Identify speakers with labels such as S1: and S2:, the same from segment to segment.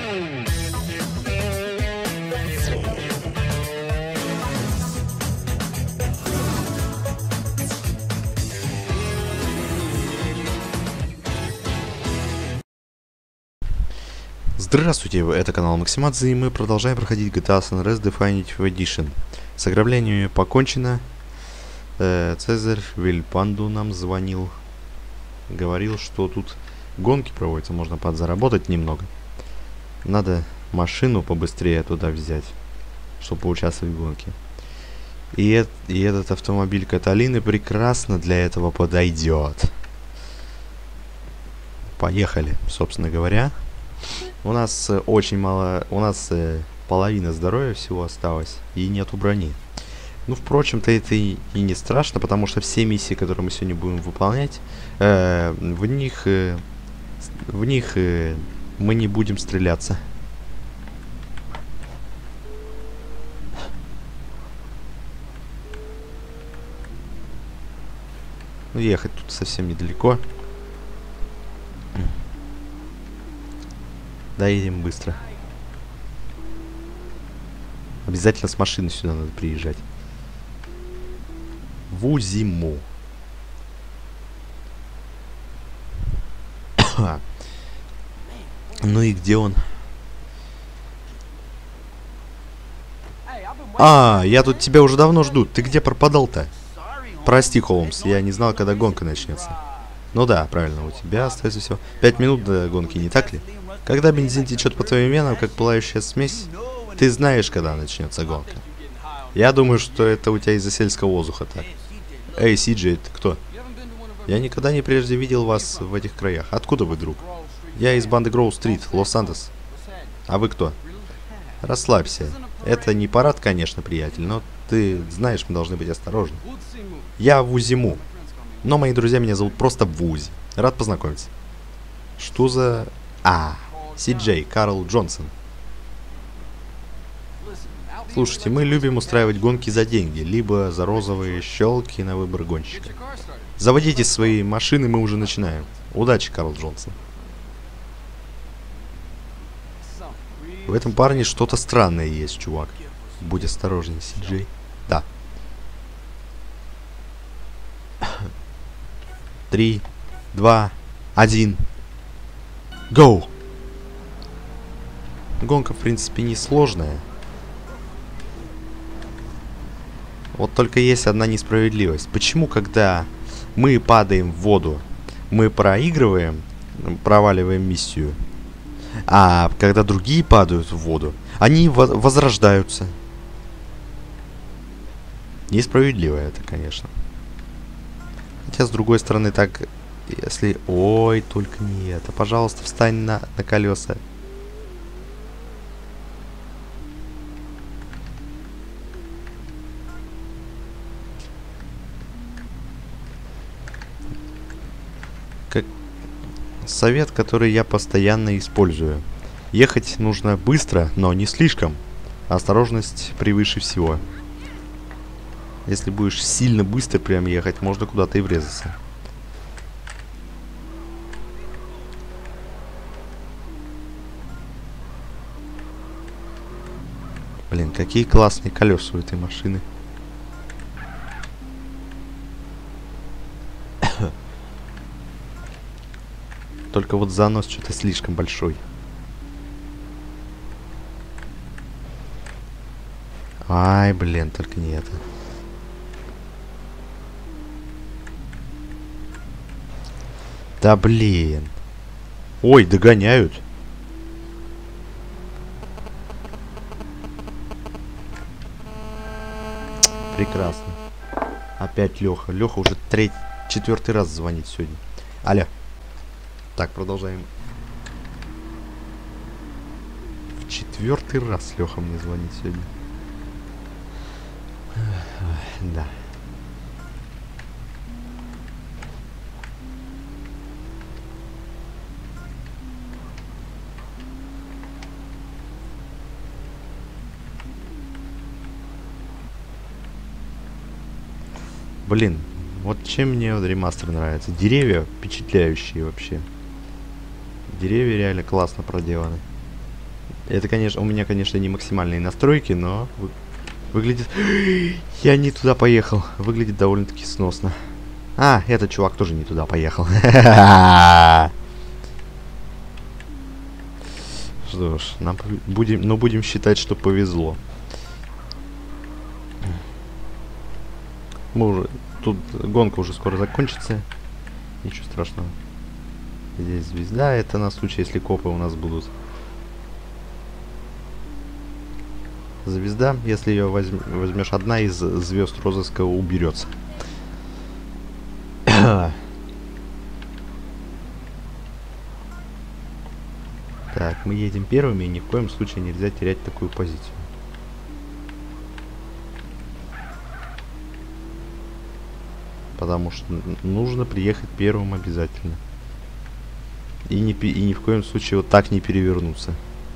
S1: Здравствуйте, это канал Максимадзе, и мы продолжаем проходить GTA San Andreas Definitive Edition. С ограблениями покончено. Цезарь Вильпанду нам звонил. Говорил, что тут гонки проводятся, можно подзаработать немного. Надо машину побыстрее туда взять, чтобы поучаствовать в гонке. И этот автомобиль Каталины прекрасно для этого подойдет. Поехали, собственно говоря. У нас очень мало, у нас половина здоровья всего осталось, и нету брони. Ну, впрочем-то, это и не страшно, потому что все миссии, которые мы сегодня будем выполнять, в них мы не будем стреляться. Ну, ехать тут совсем недалеко. Доедем быстро. Обязательно с машины сюда надо приезжать. В зиму. Ну и где он? Я тут тебя уже давно жду. Ты где пропадал-то? Прости, Холмс, я не знал, когда гонка начнется. Ну да, правильно, у тебя остается всего 5 минут до гонки, не так ли? Когда бензин течет по твоим венам, как пылающая смесь, ты знаешь, когда начнется гонка. Я думаю, что это у тебя из-за сельского воздуха так. Эй, Си-Джей, ты кто? Я никогда не прежде видел вас в этих краях. Откуда вы, друг? Я из банды Гроув-стрит, Лос-Сантос. А вы кто? Расслабься. Это не парад, конечно, приятель, но ты знаешь, мы должны быть осторожны. Я Вузиму. Но мои друзья меня зовут просто Вузи. Рад познакомиться. Что за... Си-Джей, Карл Джонсон. Слушайте, мы любим устраивать гонки за деньги, либо за розовые щелки на выбор гонщика. Заводите свои машины, мы уже начинаем. Удачи, Карл Джонсон. В этом парне что-то странное есть, чувак. Будь осторожней, Си-Джей. Да. 3, 2, 1. Go! Гонка, в принципе, не сложная. Вот только есть одна несправедливость. Почему, когда мы падаем в воду, мы проигрываем, проваливаем миссию, а когда другие падают в воду, они возрождаются? Несправедливо это, конечно. Хотя, с другой стороны, так, если... Ой, только не это. Пожалуйста, встань на колеса. Совет, который я постоянно использую. Ехать нужно быстро, но не слишком. Осторожность превыше всего. Если будешь сильно быстро прям ехать, можно куда-то и врезаться. Блин, какие классные колеса у этой машины. Только вот занос что-то слишком большой. Ай, блин, только не это. Да блин. Ой, догоняют. Прекрасно. Опять Леха. Леха уже четвертый раз звонит сегодня. Алло. Так, продолжаем. В четвертый раз Леха мне звонит сегодня. Да. Блин, вот чем мне ремастер нравится. Деревья впечатляющие вообще. Деревья реально классно проделаны. Это, конечно, у меня, конечно, не максимальные настройки, но выглядит... Я не туда поехал. Выглядит довольно-таки сносно. А, этот чувак тоже не туда поехал. Что ж, нам будем считать, что повезло. Тут гонка уже скоро закончится. Ничего страшного. Здесь звезда. Это на случай, если копы у нас будут. Звезда, если ее возьмешь, одна из звезд розыска уберется. Так, мы едем первыми, и ни в коем случае нельзя терять такую позицию. Потому что нужно приехать первым обязательно. И ни в коем случае вот так не перевернуться.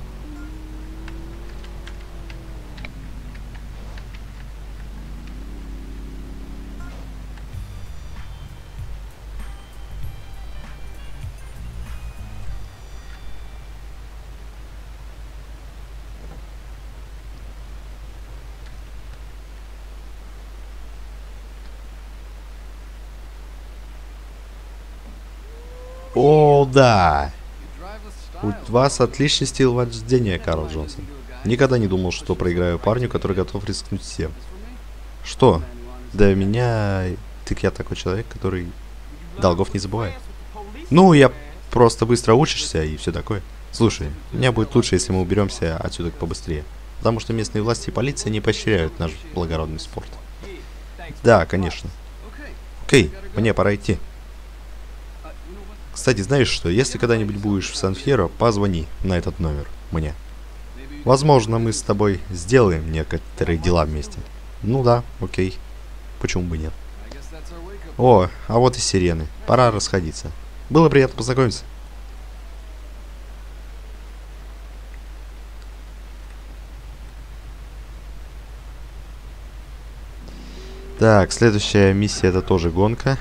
S1: О, да! У вас отличный стиль вождения, Карл Джонсон. Никогда не думал, что проиграю парню, который готов рискнуть всем. Что? Да меня... Так я такой человек, который долгов не забывает. Ну, я просто быстро учишься и все такое. Слушай, мне будет лучше, если мы уберемся отсюда побыстрее. Потому что местные власти и полиция не поощряют наш благородный спорт. Да, конечно. Окей, мне пора идти. Кстати, знаешь что, если когда-нибудь будешь в Сан-Фьеро, позвони на этот номер мне. Возможно, мы с тобой сделаем некоторые дела вместе. Ну да, окей. Почему бы нет? О, а вот и сирены. Пора расходиться. Было приятно познакомиться. Так, следующая миссия — это тоже гонка.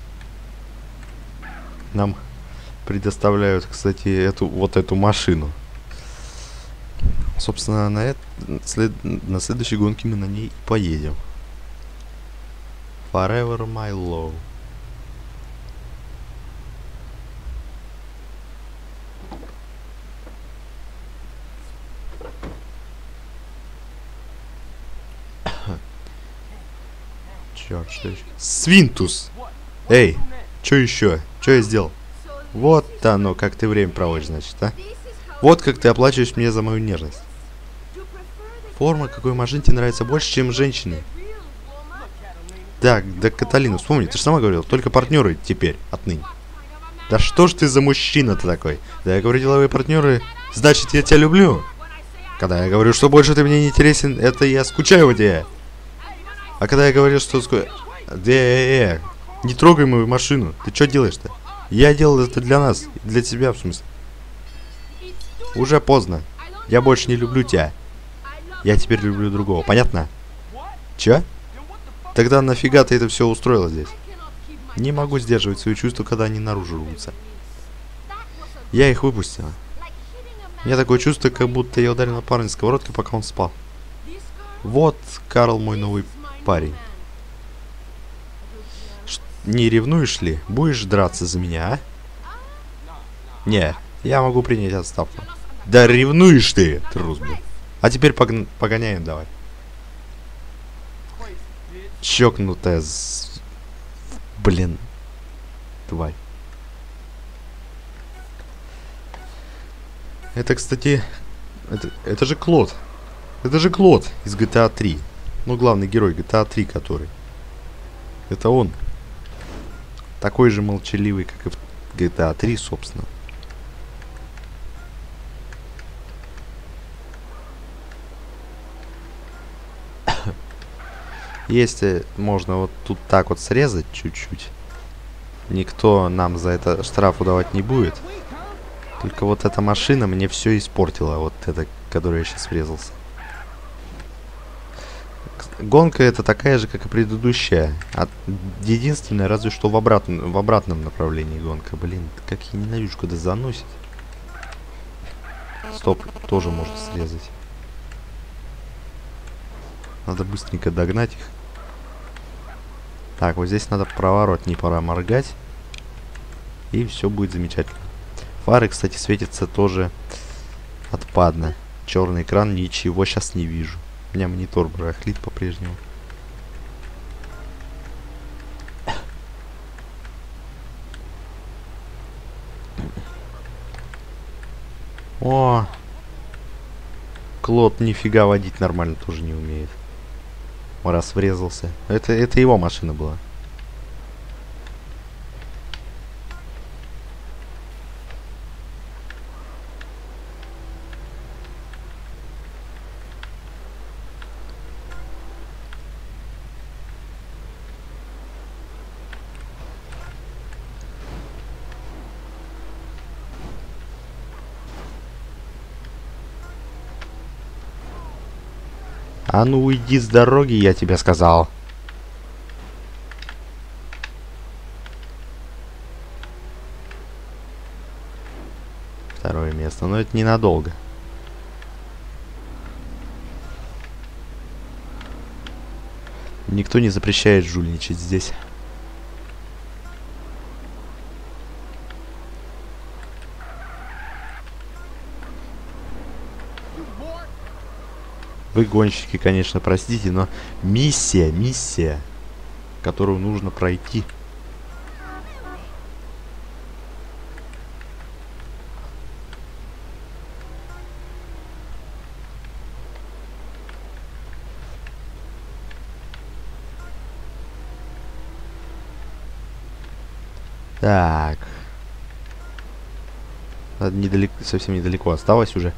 S1: Нам предоставляют, кстати, эту машину. Собственно, на следующей гонке мы на ней поедем. Forever My Love. Черт, что еще? Свинтус! Эй, что еще? Что я сделал? Вот оно, как ты время проводишь, значит, а? Вот как ты оплачиваешь мне за мою нежность. Форма какой машине тебе нравится больше, чем женщины? Да, Каталина, вспомни, ты же сама говорила, только партнеры теперь, отныне. Да что ж ты за мужчина-то такой? Да я говорю, деловые партнеры, значит, я тебя люблю. Когда я говорю, что больше ты мне не интересен, это я скучаю по тебе. А когда я говорю, что не трогай мою машину, ты что делаешь-то? Я делал это для нас, для тебя, в смысле. Уже поздно. Я больше не люблю тебя. Я теперь люблю другого, понятно? Чё? Тогда нафига ты это все устроила здесь? Не могу сдерживать свои чувства, когда они наружу рвутся. Я их выпустила. У меня такое чувство, как будто я ударила парня сковородкой, пока он спал. Вот, Карл, мой новый парень. Не ревнуешь ли? Будешь драться за меня, а? Не, я могу принять отставку. Да ревнуешь ты, трус, блин. А теперь погоняем давай. Чокнутая Блин. Тварь. Это, кстати... Это же Клод. Это же Клод из GTA 3. Ну, главный герой GTA 3, который. Это он. Такой же молчаливый, как и в GTA 3, собственно. Если можно вот тут так вот срезать чуть-чуть, никто нам за это штрафу давать не будет. Только вот эта машина мне все испортила, вот эта, которую я сейчас врезался. Гонка это такая же, как и предыдущая. Единственное, разве что в обратном направлении гонка. Блин, как я ненавижу, когда заносит. Стоп, тоже может срезать. Надо быстренько догнать их. Так, вот здесь надо проворот, не пора моргать. И все будет замечательно. Фары, кстати, светятся тоже отпадно. Черный экран, ничего сейчас не вижу. У меня монитор барахлит по-прежнему. О! Клод нифига водить нормально тоже не умеет. Раз врезался. Это его машина была. А ну уйди с дороги, я тебе сказал. Второе место, но это ненадолго. Никто не запрещает жульничать здесь. Вы гонщики, конечно, простите, но миссия, которую нужно пройти. Так. Недалеко, совсем недалеко осталось уже.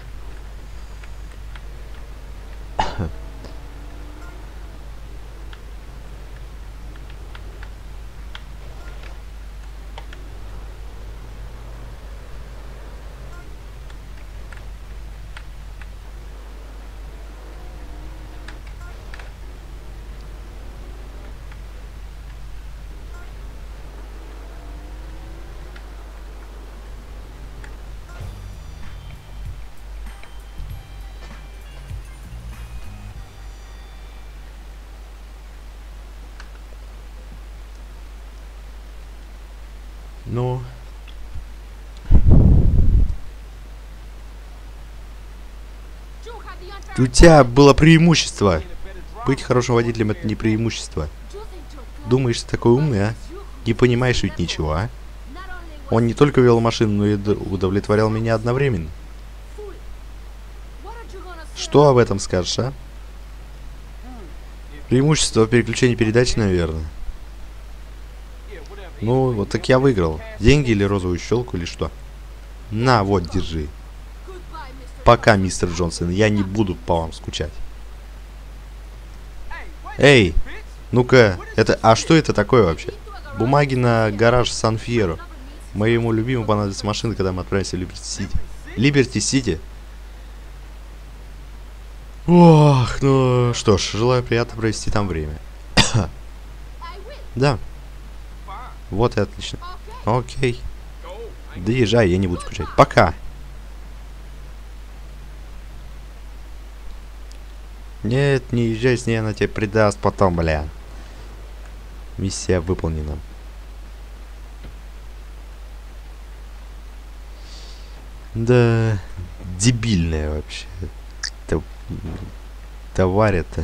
S1: Ну. У тебя было преимущество. Быть хорошим водителем — это не преимущество. Думаешь, ты такой умный, а? Не понимаешь ведь ничего, а? Он не только вел машину, но и удовлетворял меня одновременно. Что об этом скажешь, а? Преимущество переключения передач, наверное. Ну, вот так я выиграл. Деньги или розовую щелку, или что? На, вот, держи. Пока, мистер Джонсон, я не буду по вам скучать. Эй, ну-ка, это... А что это такое вообще? Бумаги на гараж Сан-Фьеро. Моему любимому понадобится машина, когда мы отправимся в Либерти-Сити. Либерти-Сити? Ох, ну что ж, желаю приятно провести там время. Да. Вот и отлично. Окей. Да езжай, я не буду скучать. Пока. Нет, не езжай с ней, она тебя предаст потом, бля. Миссия выполнена. Да, дебильная вообще. Тварь это.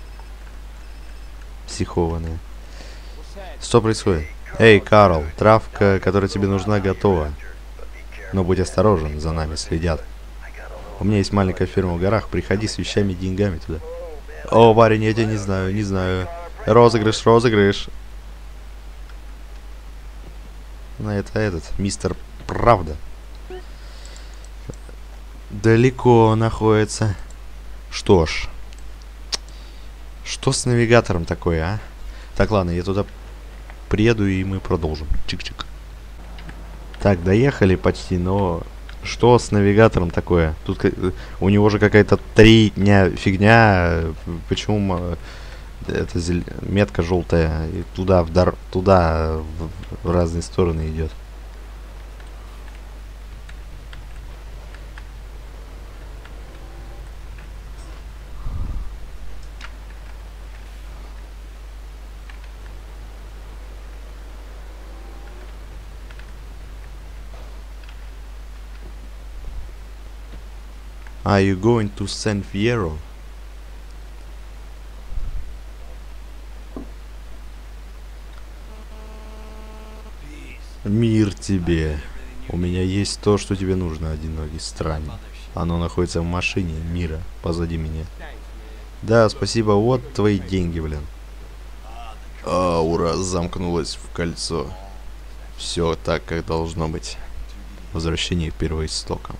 S1: Психованная. Что происходит? Эй, Карл, травка, которая тебе нужна, готова. Но будь осторожен, за нами следят. У меня есть маленькая фирма в горах, приходи с вещами и деньгами туда. О, парень, я тебя не знаю, не знаю. Розыгрыш, розыгрыш. Ну, это этот, мистер Правда. Далеко находится. Что ж. Что с навигатором такое, а? Так, ладно, я туда приеду и мы продолжим. Чик-чик. Так, доехали почти, но... Что с навигатором такое? Тут у него же какая-то 3 дня фигня. Почему эта метка желтая и туда, в разные стороны идет? Are you going to San Fierro? Мир тебе. У меня есть то, что тебе нужно, одинокий странник. Оно находится в машине мира позади меня. Да, спасибо, вот твои деньги, блин. Аура замкнулась в кольцо. Все так, как должно быть. Возвращение к первоистокам.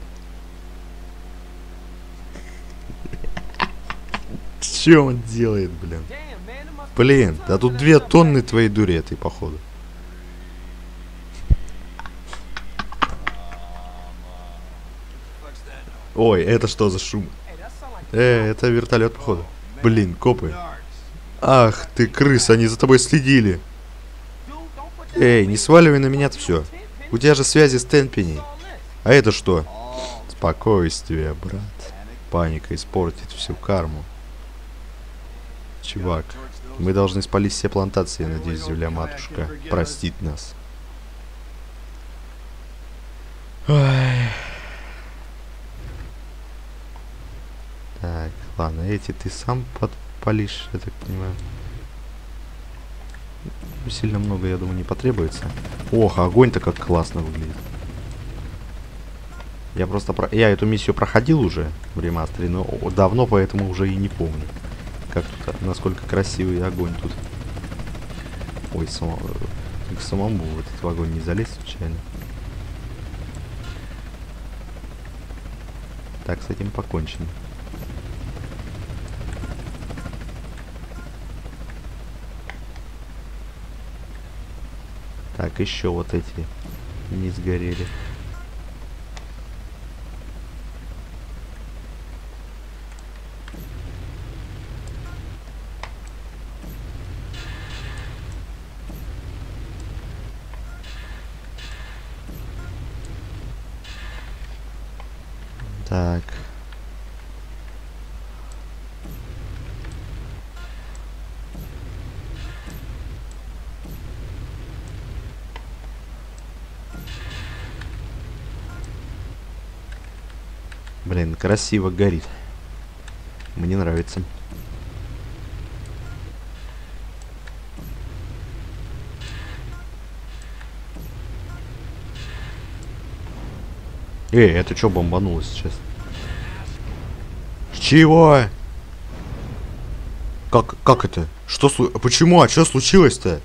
S1: Че он делает, блин? Блин, да тут 2 тонны твоей дури этой, походу. Ой, это что за шум? Это вертолет, походу. Блин, копы. Ах ты, крыса, они за тобой следили. Эй, не сваливай на меня-то все. У тебя же связи с Тенпенни. А это что? Спокойствие, брат. Паника испортит всю карму. Чувак, мы должны спалить все плантации. Надеюсь, земля-матушка простит нас. Ой. Так, ладно, эти ты сам подпалишь, я так понимаю. Сильно много, я думаю, не потребуется. Ох, огонь-то как классно выглядит. Я эту миссию проходил уже в ремастере, но давно, поэтому уже и не помню. Как тут, насколько красивый огонь тут. Ой, к самому в этот огонь не залезть случайно. Так, с этим покончено. Так, еще вот эти не сгорели. Так. Блин, красиво горит. Мне нравится. Это что бомбануло сейчас? Чего? Как это? Что почему? А что случилось-то?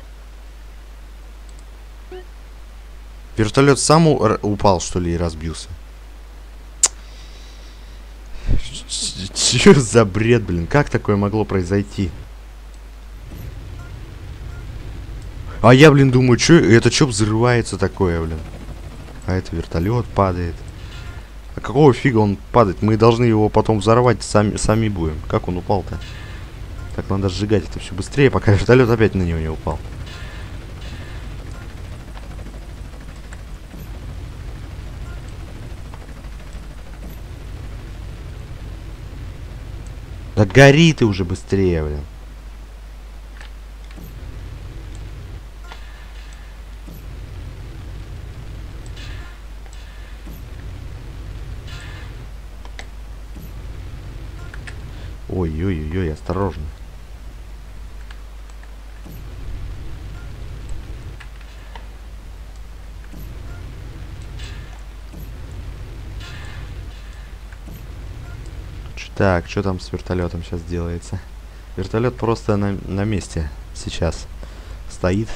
S1: Вертолет сам упал, что ли, и разбился? Че за бред, блин? Как такое могло произойти? А я, блин, думаю, это что взрывается такое, блин? А это вертолет падает. А какого фига он падает? Мы должны его потом взорвать сами будем. Как он упал-то? Так, надо сжигать это все быстрее, пока вертолет опять на него не упал. Да гори ты уже быстрее, блин. Ой-ой-ой, осторожно. Так, что там с вертолетом сейчас делается? Вертолет просто на месте сейчас стоит.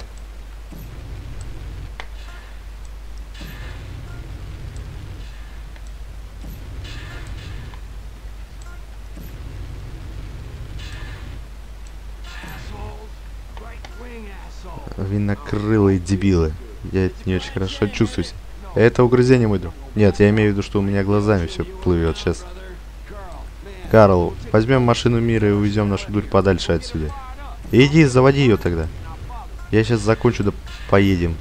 S1: Винокрылые дебилы. Я это не очень хорошо чувствуюсь. Это угрызением иду. Нет, я имею в виду, что у меня глазами все плывет сейчас. Карл, возьмем машину мира и увезем нашу дурь подальше отсюда. Иди, заводи ее тогда. Я сейчас закончу, да поедем.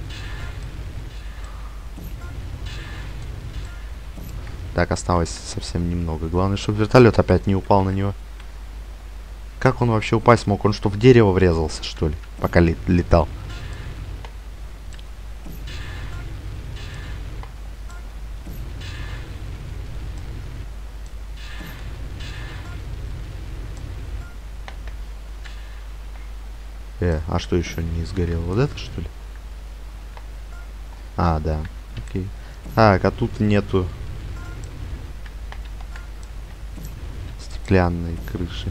S1: Так, осталось совсем немного. Главное, чтобы вертолет опять не упал на него. Как он вообще упасть мог? Он что, в дерево врезался, что ли? Пока летал. А что еще не сгорело? Вот это, что ли? А, да. Окей. Так, а тут нету стеклянной крыши.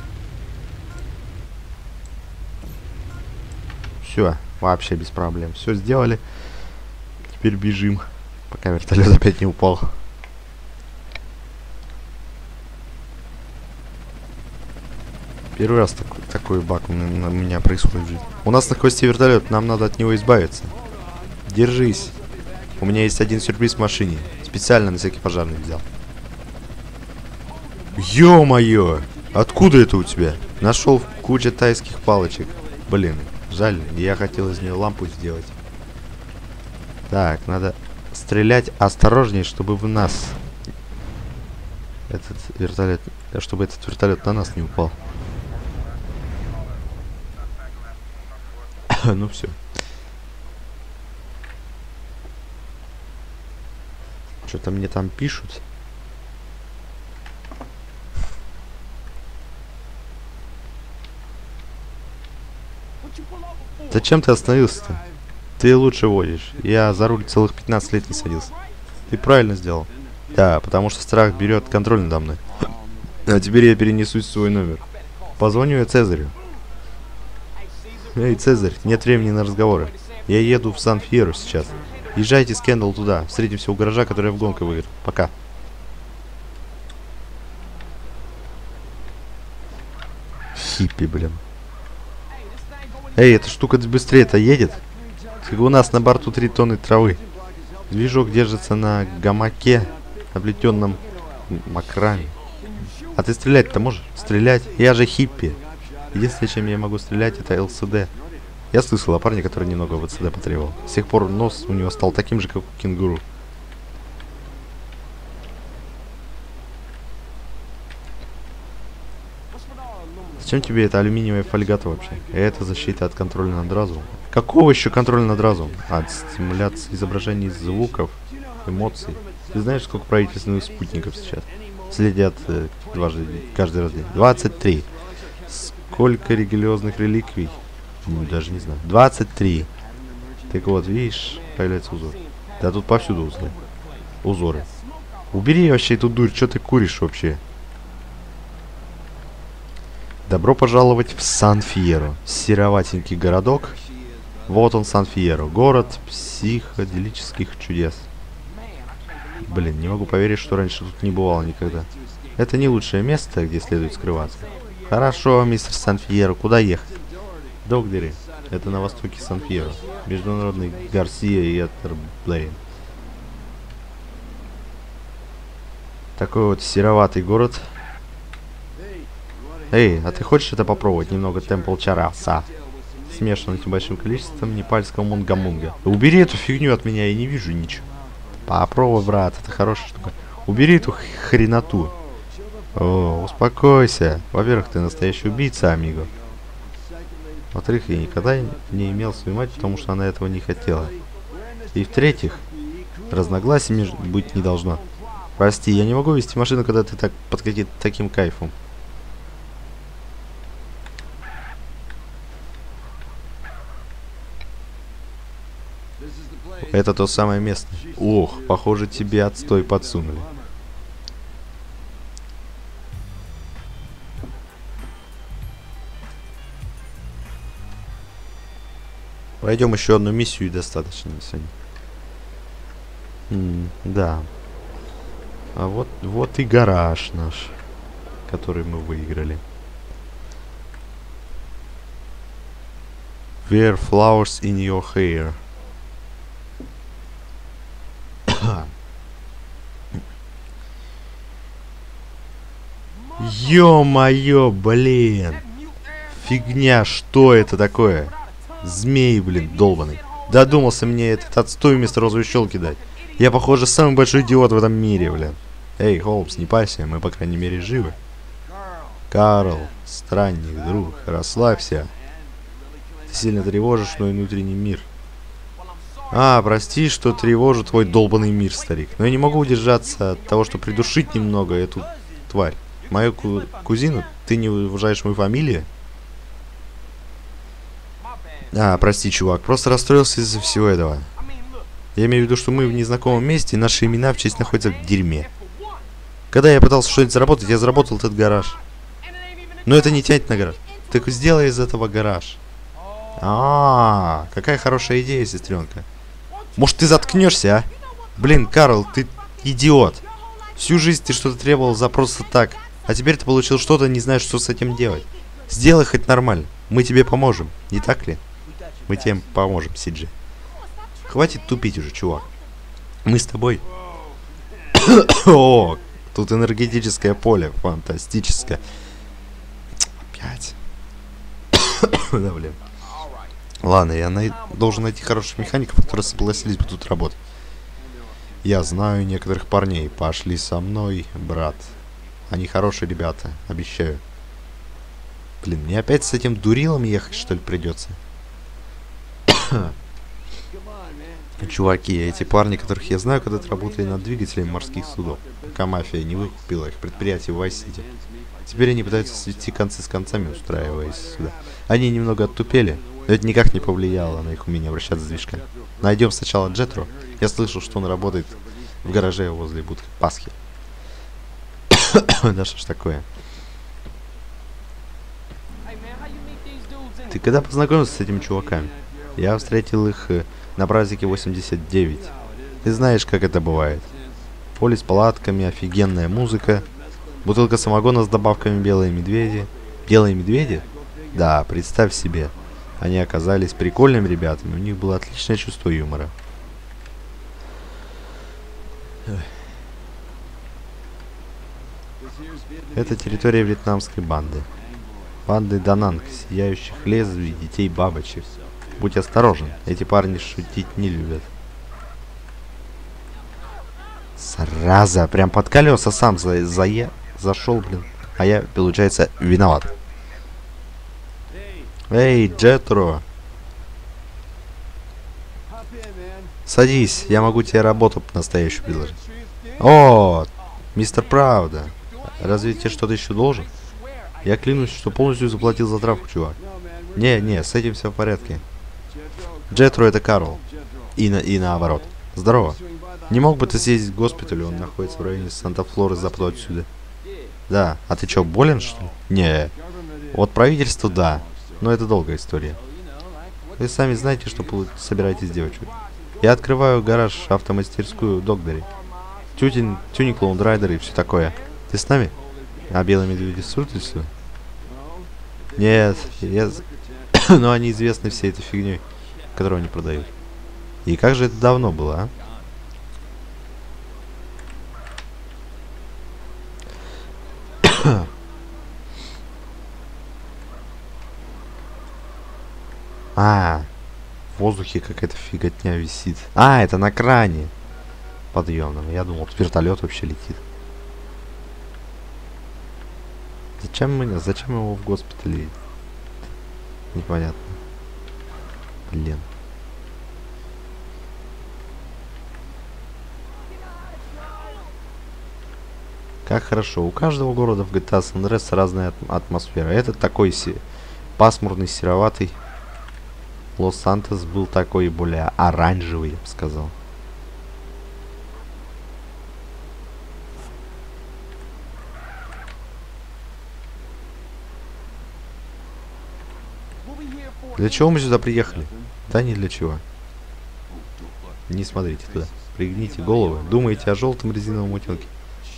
S1: Все, вообще без проблем. Все сделали. Теперь бежим, пока вертолет опять не упал. Первый раз такой баг у меня происходит в жизни. У нас на хвосте вертолет, нам надо от него избавиться. Держись. У меня есть один сюрприз в машине. Специально на всякий пожарный взял. Ё-моё! Откуда это у тебя? Нашел кучу тайских палочек. Блин, жаль, я хотел из нее лампу сделать. Так, надо стрелять осторожнее, чтобы в нас этот вертолет, чтобы этот вертолет на нас не упал. Ну все. Что-то мне там пишут. Зачем ты остановился-то? Ты лучше водишь. Я за руль целых 15 лет не садился. Ты правильно сделал. Да, потому что страх берет контроль надо мной. А теперь я перенесусь в свой номер. Позвоню я Цезарю. Эй, Цезарь, нет времени на разговоры. Я еду в Сан-Фьеро сейчас. Езжайте с Кендалл туда. Встретимся у гаража, который я в гонку выиграл. Пока. Хиппи, блин. Эй, эта штука быстрее-то едет? У нас на борту 3 тонны травы. Движок держится на гамаке, облетенном макраме. А ты стрелять-то можешь? Стрелять? Я же хиппи. Единственное, чем я могу стрелять, это ЛСД. Я слышал о парне, который немного в ЛСД потребовал. С тех пор нос у него стал таким же, как у кенгуру. Зачем тебе эта алюминиевая фольгата вообще? Это защита от контроля над разумом. Какого еще контроля над разумом? От стимуляции изображений звуков, эмоций. Ты знаешь, сколько правительственных спутников сейчас следят каждый раз день? 23. Сколько религиозных реликвий? Даже не знаю. 23. Так вот, видишь, появляется узор. Да тут повсюду узоры. Узоры. Убери вообще эту дурь, что ты куришь вообще? Добро пожаловать в Сан-Фьеро. Сероватенький городок. Вот он, Сан-Фьеро. Город психоделических чудес. Блин, не могу поверить, что раньше тут не бывало никогда. Это не лучшее место, где следует скрываться. Хорошо, мистер Сан-Фьеро, куда ехать? Догдери. Это на востоке Сан-Фьеро. Международный Гарсия и Этерблейн. Такой вот сероватый город. Эй, а ты хочешь это попробовать? Немного темпл чараса. Смешанным с большим количеством непальского мунга-мунга. Убери эту фигню от меня, я не вижу ничего. Попробуй, брат, это хорошая штука. Убери эту хреноту. О, успокойся. Во-первых, ты настоящий убийца, амиго. Во-вторых, я никогда не имел свою мать, потому что она этого не хотела. И в-третьих, разногласий быть не должно. Прости, я не могу вести машину, когда ты так под таким кайфом. Это то самое место. Ох, похоже, тебе отстой подсунули. Пройдем еще одну миссию и достаточно сегодня. Да. А вот и гараж наш, который мы выиграли. Wear flowers in your hair. Ё-моё, блин. Фигня, что это такое? Змей, блин, долбаный. Додумался мне этот отстой вместо розовой щелки дать. Я, похоже, самый большой идиот в этом мире, блин. Эй, Холмс, не пайся, мы, по крайней мере, живы. Карл, странник, друг, расслабься. Ты сильно тревожишь мой внутренний мир. А, прости, что тревожу твой долбанный мир, старик. Но я не могу удержаться от того, что придушить немного эту тварь. Мою кузину? Ты не уважаешь мою фамилию? А, прости, чувак, просто расстроился из-за всего этого. Я имею в виду, что мы в незнакомом месте, и наши имена в честь находятся в дерьме. Когда я пытался что-нибудь заработать, я заработал этот гараж. Но это не тянет на гараж. Так сделай из этого гараж. Какая хорошая идея, сестренка. Может, ты заткнешься, а? Блин, Карл, ты идиот. Всю жизнь ты что-то требовал за просто так. А теперь ты получил что-то, не знаешь, что с этим делать. Сделай хоть нормально. Мы тебе поможем, не так ли? Мы тебе поможем, Сиджи. Хватит тупить уже, чувак. Мы с тобой. О, тут энергетическое поле. Фантастическое. Опять. Да, блин. Ладно, я должен найти хороших механиков, которые согласились бы тут работать. Я знаю некоторых парней. Пошли со мной, брат. Они хорошие ребята, обещаю. Блин, мне опять с этим дурилом ехать, что ли, придется? Чуваки, эти парни, которых я знаю, когда-то работали над двигателями морских судов, пока мафия не выкупила их предприятие в Вайс-Сити. Теперь они пытаются свести концы с концами, устраиваясь сюда. Они немного оттупели, но это никак не повлияло на их умение обращаться с движками. Найдем сначала Джетро. Я слышал, что он работает в гараже возле будки Пасхи. Да что ж такое? Ты когда познакомился с этими чуваками? Я встретил их на празднике 89. Ты знаешь, как это бывает. Поле с палатками, офигенная музыка, бутылка самогона с добавками белые медведи. Белые медведи? Да, представь себе. Они оказались прикольными ребятами, у них было отличное чувство юмора. Это территория вьетнамской банды. Банды Дананг, сияющих лезвий, детей бабочек. Будь осторожен, эти парни шутить не любят. Зараза, прям под колеса сам зашел, блин. А я, получается, виноват. Эй, Джетро. Садись, я могу тебе работу настоящую предложить. О, мистер Правда. Разве тебе что-то еще должен? Я клянусь, что полностью заплатил за травку, чувак. Не, с этим все в порядке. Джетро это Карл. И наоборот. Здорово. Не мог бы ты съездить к госпиталю? Он находится в районе Санта-Флоры, запад отсюда. Да. А ты что, болен, что ли? Не. Вот правительство, да. Но это долгая история. Вы сами знаете, что собираетесь делать. Я открываю гараж, автомастерскую Догдари. Тюнинг, лоундрайдер и все такое. Ты с нами? А белые медведи сутятся? Нет, но они известны всей этой фигней, которую они продают. И как же это давно было, а? В воздухе какая-то фиготня висит. Это на кране подъемном. Я думал, вертолет вообще летит. Зачем его в госпитале? Непонятно. Блин. Как хорошо. У каждого города в GTA San Andreas разная атмосфера. Этот такой пасмурный, сероватый. Лос-Сантос был такой более оранжевый, я бы сказал. Для чего мы сюда приехали? Да не для чего. Не смотрите туда. Пригните головы. Думаете о желтом резиновом утенке.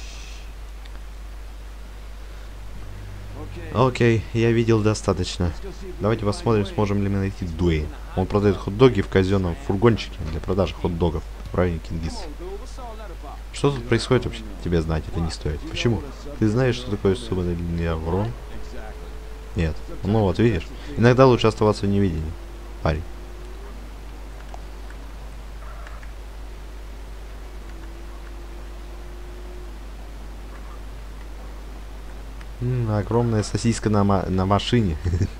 S1: Окей, я видел достаточно. Давайте посмотрим, сможем ли мы найти Дуэйн. Он продает хот-доги в казенном фургончике для продажи хот-догов в районе Кингис. Что тут происходит вообще? Тебе знать это не стоит. Почему? Ты знаешь, что такое субмодульный Аврон? Нет. Ну вот, видишь? Иногда лучше оставаться в невидении, парень. Огромная сосиска на машине.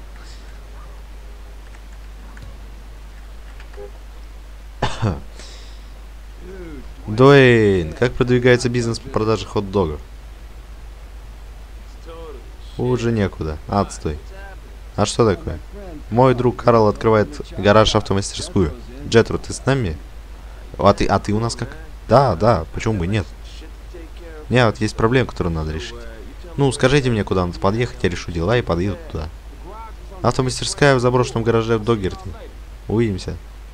S1: Дуэйн, как продвигается бизнес по продаже хот-догов? Уже некуда. Отстой. А что такое? Мой друг Карл открывает гараж-автомастерскую. Джетро, ты с нами? А ты у нас как? Да, почему бы нет? Не, вот есть проблема, которую надо решить. Ну, скажите мне, куда надо подъехать, я решу дела и подъеду туда. Автомастерская в заброшенном гараже в Доггерти. Увидимся.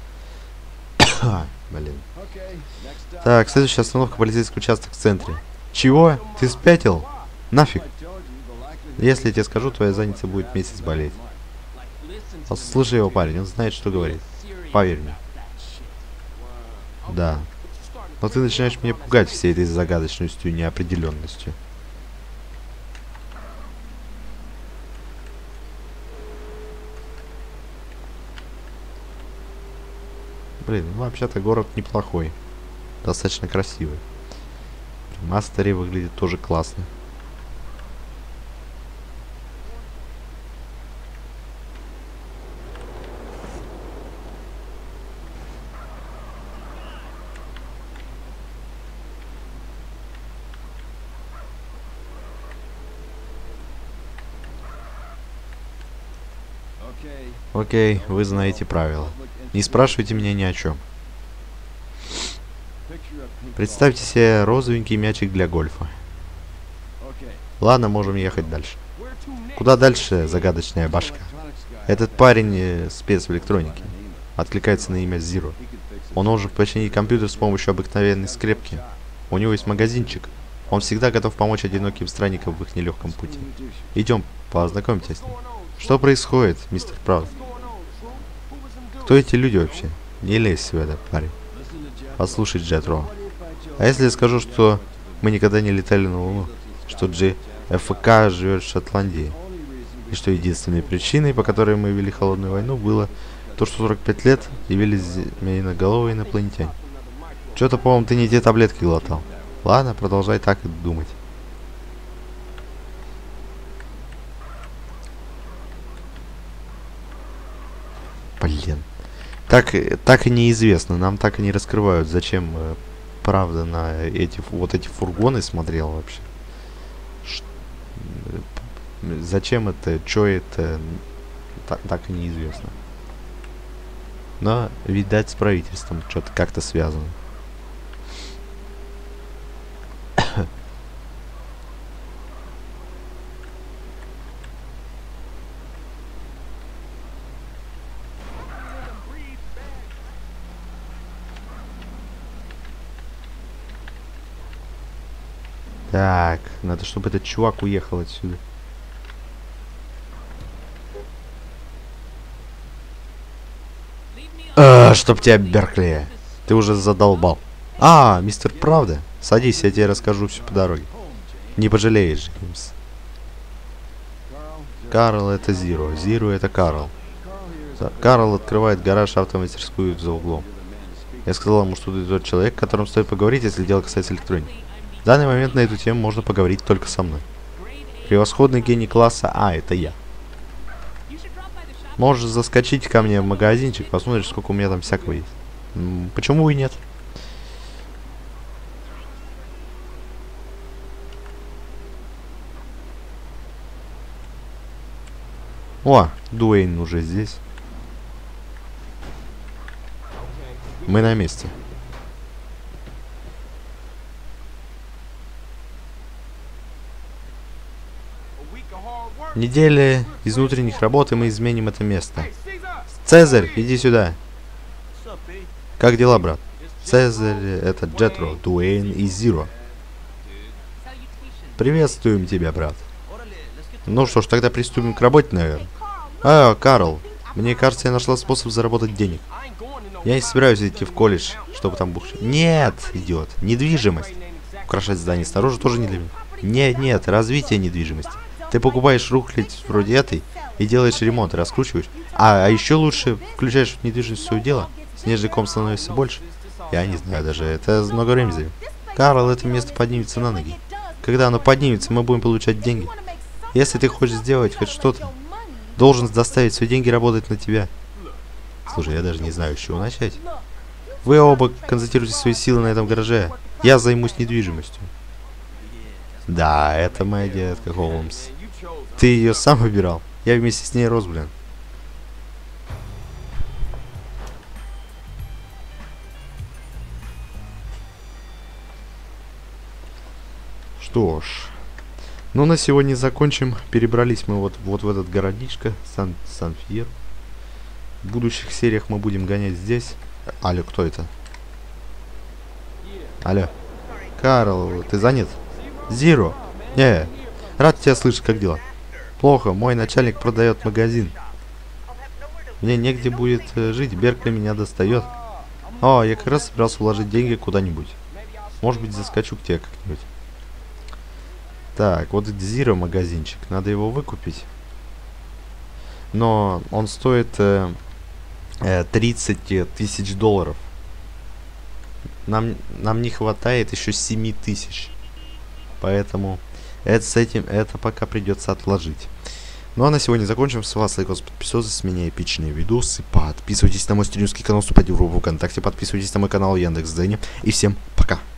S1: Блин. Так, следующая остановка — полицейский участок в центре. Чего? Ты спятил? Нафиг. Если я тебе скажу, твоя задница будет месяц болеть. Слушай его, парень, он знает, что говорит. Поверь мне. Да. Но ты начинаешь меня пугать всей этой загадочностью и неопределенностью. Блин, ну вообще-то город неплохой. Достаточно красивый. Мастери выглядит тоже классно. Окей, вы знаете правила. Не спрашивайте меня ни о чем. Представьте себе розовенький мячик для гольфа. Ладно, можем ехать дальше. Куда дальше, загадочная башка? Этот парень спец в электронике. Откликается на имя Зиро. Он может починить компьютер с помощью обыкновенной скрепки. У него есть магазинчик. Он всегда готов помочь одиноким странникам в их нелегком пути. Идем, познакомьтесь с ним. Что происходит, мистер Прауд? Кто эти люди вообще? Не лезь в это, парень. Послушай, Джетро. А если я скажу, что мы никогда не летали на Луну? Что ФК живет в Шотландии? И что единственной причиной, по которой мы вели холодную войну, было то, что 45 лет явились змеиноголовые инопланетяне. Что-то, по-моему, ты не те таблетки глотал. Ладно, продолжай так и думать. Блин. Так и неизвестно. Нам так и не раскрывают, зачем правда на эти фургоны смотрел вообще. Зачем это, что это, так и неизвестно. Но, видать, с правительством что-то как-то связано. Так, надо, чтобы этот чувак уехал отсюда. Чтоб тебя, Беркли. Ты уже задолбал. Мистер Правда? Садись, я тебе расскажу все по дороге. Не пожалеешь, Джеймс. Карл — это Зиро. Зиро — это Карл. Карл открывает гараж, автомастерскую за углом. Я сказал ему, что ты тот человек, которым стоит поговорить, если дело касается электроники. В данный момент на эту тему можно поговорить только со мной. Превосходный гений класса это я. Можешь заскочить ко мне в магазинчик, посмотришь, сколько у меня там всякого есть. Почему и нет? О, Дуэйн уже здесь. Мы на месте. Неделя из внутренних работ, и мы изменим это место. Цезарь, иди сюда. Как дела, брат? Цезарь, это Джетро, Дуэйн и Зиро. Приветствуем тебя, брат. Ну что ж, тогда приступим к работе, наверное. Карл, мне кажется, я нашла способ заработать денег. Я не собираюсь идти в колледж, чтобы там бухать. Нет, идиот, недвижимость. Украшать здание снаружи тоже не для меня. Нет, развитие недвижимости. Ты покупаешь рухлядь вроде этой и делаешь ремонт, и раскручиваешь. А еще лучше включаешь в недвижимость в свое дело. Снежный ком становится больше. Я не знаю даже, это много времени займет. Карл, это место поднимется на ноги. Когда оно поднимется, мы будем получать деньги. Если ты хочешь сделать хоть что-то, должен заставить свои деньги работать на тебя. Слушай, я даже не знаю, с чего начать. Вы оба концентрируйте свои силы на этом гараже. Я займусь недвижимостью. Да, это моя детка, Холмс. Ты ее сам выбирал? Я вместе с ней рос, блин. Что ж. Ну, на сегодня закончим. Перебрались мы вот в этот городишко. Сан-Фьер. В будущих сериях мы будем гонять здесь. Алло, кто это? Алло. Карл, ты занят? Зиро. Не, рад тебя слышать, как дела? Плохо, мой начальник продает магазин. Мне негде будет жить, Беркли меня достает. О, я как раз собирался вложить деньги куда-нибудь. Может быть, заскочу к тебе как-нибудь. Так, вот Зиро магазинчик, надо его выкупить. Но он стоит 30 тысяч долларов. Нам не хватает еще 7 тысяч. Поэтому это пока придется отложить. Ну а на сегодня закончим. С вас лайкос, подписывайтесь, с меня эпичные видосы. Подписывайтесь на мой стримский канал, вступайте в группу ВКонтакте, подписывайтесь на мой канал Яндекс.Дзене. И всем пока.